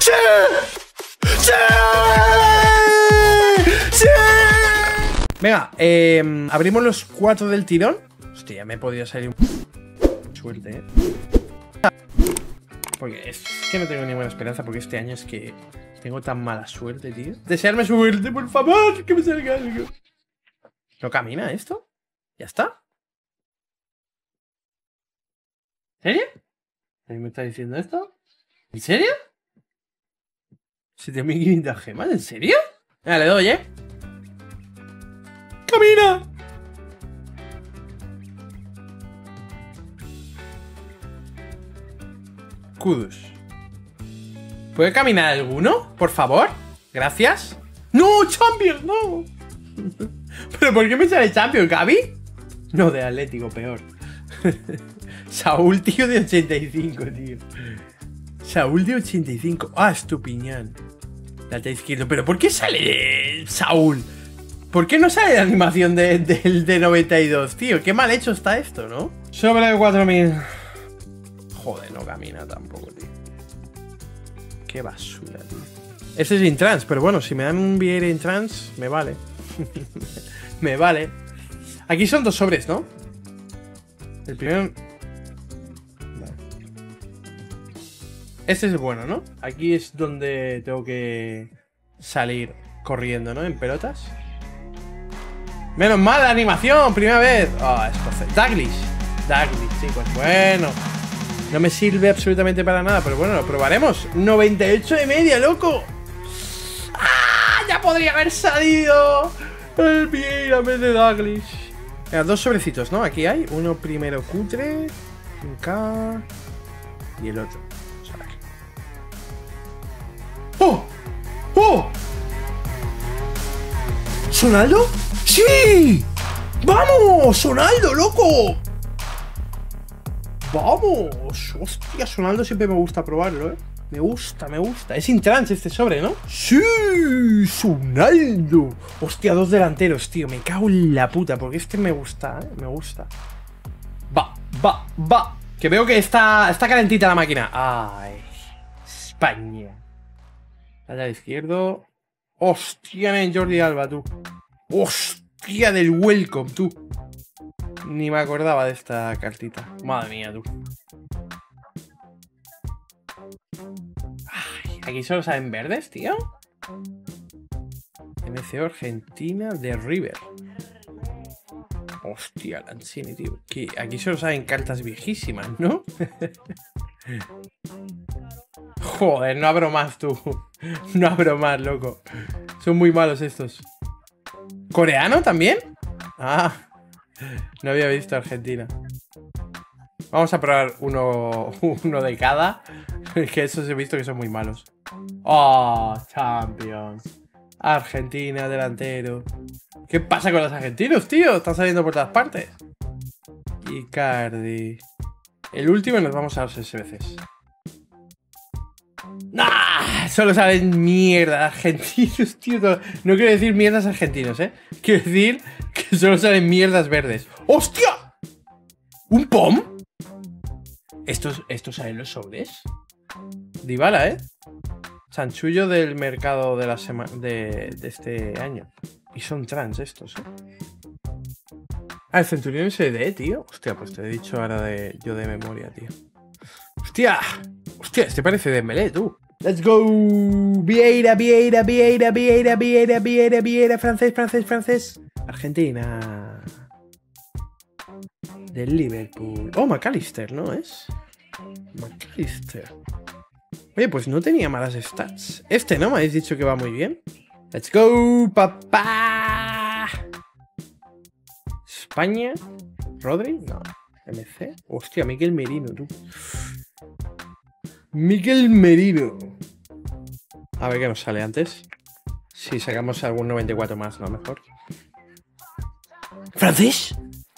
¡Sí! ¡Sí! ¡Sí! Venga, abrimos los 4 del tirón. Hostia, ya me he podido salir un... Suerte, porque es que no tengo ninguna esperanza. Porque este año es que tengo tan mala suerte, tío. Desearme suerte, por favor, que me salga algo. ¿No camina esto? ¿Ya está? ¿En serio? ¿Alguien me está diciendo esto? ¿En serio? 7500 gemas, ¿en serio? Venga, le doy, ¡camina! Kudos. ¿Puede caminar alguno? Por favor. Gracias. ¡No, Champion! ¡No! ¿Pero por qué me sale Champion, Gaby? No, de Atlético, peor. Saúl, tío, de 85, tío. Saúl de 85. Ah, Estupiñán. Lateral izquierdo. ¿Pero por qué sale Saúl? ¿Por qué no sale la animación de 92, tío? Qué mal hecho está esto, ¿no? Sobre de 4000. Joder, no camina tampoco, tío. Qué basura, tío. Este es Intrans, pero bueno, si me dan un Vieira Intrans, me vale. Me vale. Aquí son 2 sobres, ¿no? El primero... Vale. Este es bueno, ¿no? Aquí es donde tengo que salir corriendo, ¿no? En pelotas. Menos mal la animación, primera vez. Oh, es perfecto. Daglish, chicos, bueno. No me sirve absolutamente para nada, pero bueno, lo probaremos. 98 de media, loco. ¡Ah! Ya podría haber salido el Vieira en vez de Daglish. Venga, 2 sobrecitos, ¿no? Aquí hay uno primero cutre, un K y el otro. Vamos a ver. ¡Oh! ¡Oh! ¿Sonaldo? ¡Sí! ¡Vamos! ¡Sonaldo, loco! ¡Vamos! Hostia, Sonaldo siempre me gusta probarlo, Me gusta, me gusta. Es Intrans este sobre, ¿no? ¡Sí! ¡Sonaldo! Hostia, 2 delanteros, tío. Me cago en la puta, porque este me gusta, Me gusta. Va. Que veo que está calentita la máquina. ¡Ay! España. Lateral izquierdo. ¡Hostia, men! Jordi Alba, tú. ¡Hostia, del welcome, tú! Ni me acordaba de esta cartita. Madre mía, tú. Ay, aquí solo salen verdes, tío. MCO Argentina de River. Hostia, Lanzini, tío. Aquí solo salen cartas viejísimas, ¿no? Joder, no abro más, tú. No abro más, loco. Son muy malos estos. ¿Coreano también? Ah, no había visto Argentina. Vamos a probar uno de cada. Que esos he visto que son muy malos. Oh, Champions. Argentina, delantero. ¿Qué pasa con los argentinos, tío? Están saliendo por todas partes. Icardi. El último y nos vamos a los SBCs. ¡Nah! Solo salen mierda argentinos, tío. No quiero decir mierdas argentinos, Quiero decir que solo salen mierdas verdes. ¡Hostia! ¿Un POM? ¿Estos salen los sobres? Dybala, Chanchullo del mercado de la semana de este año. Y son trans estos, Ah, el Centurión SD, tío. Hostia, pues te he dicho ahora yo de memoria, tío. ¡Hostia! Hostia, este parece Dembélé, tú. ¡Let's go! Vieira. Francés. Argentina. Del Liverpool. Oh, McAllister, ¿no es? McAllister. Oye, pues no tenía malas stats. Este, ¿no? Me habéis dicho que va muy bien. ¡Let's go, papá! España. ¿Rodri? No. MC. Hostia, Mikel Merino, tú. Mikel Merino. A ver qué nos sale antes. Si sacamos algún 94 más, ¿no? Mejor. ¿Francés?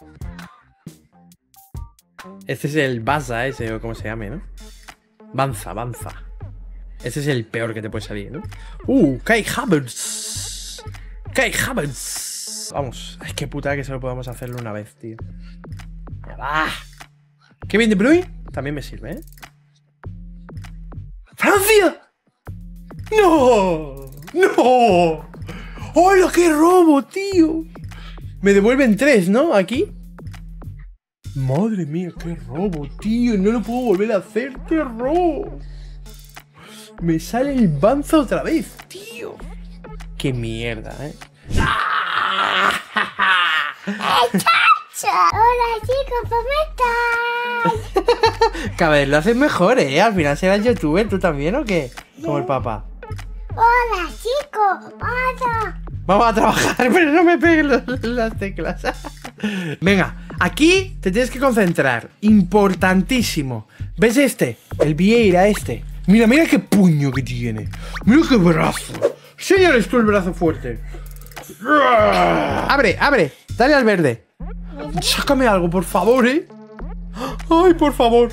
Este es el Baza ese, o como se llame, ¿no? Banza. Este es el peor que te puede salir, ¿no? Kai Havertz. Vamos. Ay, qué putada que solo podamos hacerlo una vez, tío. Ya va. Kevin De Bruyne también me sirve, ¡Francia! ¡No! ¡No! ¡Hola, qué robo, tío! Me devuelven 3, ¿no? Aquí. Madre mía, qué robo, tío. No lo puedo volver a hacer. ¡Qué robo! Me sale el banzo otra vez, tío. ¡Qué mierda, eh! Hola chicos, ¿cómo estás? Cada vez lo haces mejor, ¿eh? Al final serás youtuber, ¿tú también o qué? Como el papá. Hola chicos, hola. Vamos a trabajar, pero no me peguen las teclas. Venga, aquí te tienes que concentrar. Importantísimo. ¿Ves este? El Vieira este. Mira, mira qué puño que tiene. Mira qué brazo. Señores, tú el brazo fuerte. Abre, abre. Dale al verde. Sácame algo, por favor, ¿eh? Ay, por favor.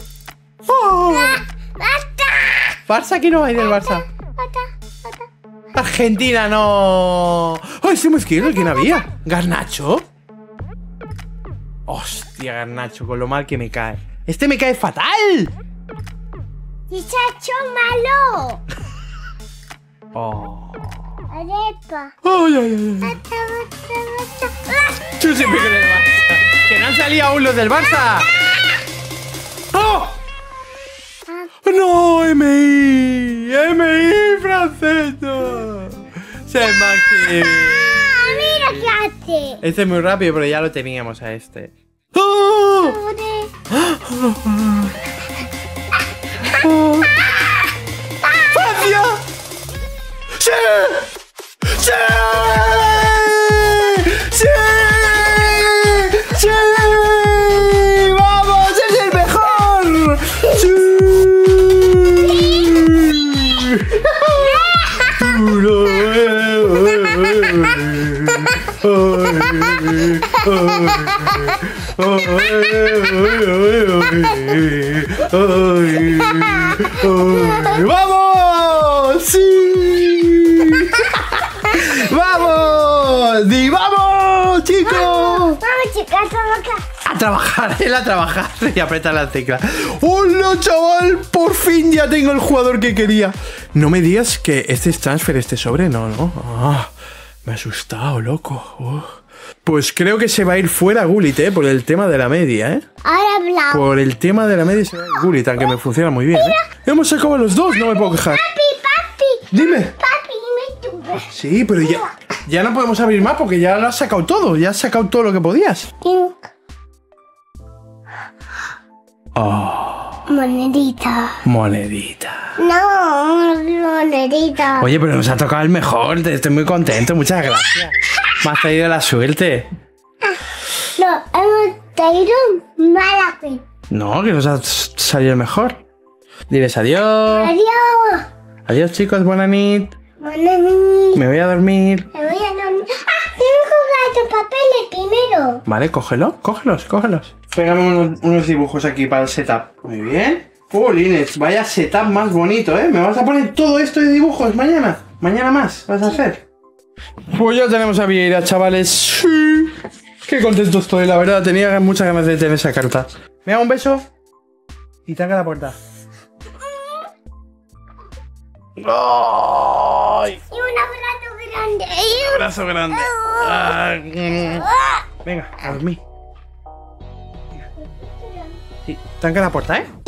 Barça, aquí no hay del Barça. Argentina, no. ¡Ay, extremo izquierdo! ¿Quién había? ¿Garnacho? Hostia, Garnacho, con lo mal que me cae. ¡Este me cae fatal! ¡Muchacho malo! Oh. Arepa. ¡Ay, ay, ay! Tú siempre con el Barça. ¡Que no han salido aún los del Barça! ¡Oh! ¡No, MI! ¡MI, Franceso! ¡Se Maxi! ¡Mira qué hace! Este es muy rápido, pero ya lo teníamos a este. ¡Oh! ¡Oh! ¡Francia! ¡Sí! ¡Sí! ¡Sí! ¡Sí! ¡Vamos! ¡Es el mejor! ¡Sí! ¡Vamos! ¡Sí! ¡Vamos! ¡Di vamos, chicos! Vamos chicos, a trabajar. Él a trabajar y aprieta la tecla. ¡Hola, chaval! Por fin ya tengo el jugador que quería. No me digas que este es transfer, este sobre, no, no. Me he asustado, loco. Pues creo que se va a ir fuera Gullit, por el tema de la media, Ahora hablamos. Por el tema de la media se va a ir Gullit, aunque me funciona muy bien, Hemos sacado a los dos, no me puedo quejar. Papi. Dime. Papi, dime tú. Sí, pero ya no podemos abrir más porque ya lo has sacado todo. Ya has sacado todo lo que podías. Oh, Monedita. monedita. No, monedita. Oye, pero nos ha tocado el mejor. Estoy muy contento, muchas gracias. Me has traído la suerte. No, hemos traído mala fe. No, que nos ha salido el mejor. Diles adiós. Adiós. Adiós, chicos, buena nit. Monedita. Me voy a dormir. Me voy a dormir. Tengo que jugar tus papeles primero. Vale, cógelos. Pégame unos dibujos aquí para el setup. Muy bien. Lines, vaya setup más bonito, ¿Me vas a poner todo esto de dibujos mañana? ¿Mañana más vas a hacer? Pues ya tenemos a Vieira, chavales. Sí. Qué contento estoy, la verdad. Tenía muchas ganas de tener esa carta. Me da un beso y tranca la puerta. ¡Ay! Y un abrazo grande. Abrazo grande. Venga, a dormir. Sí, tranca la puerta,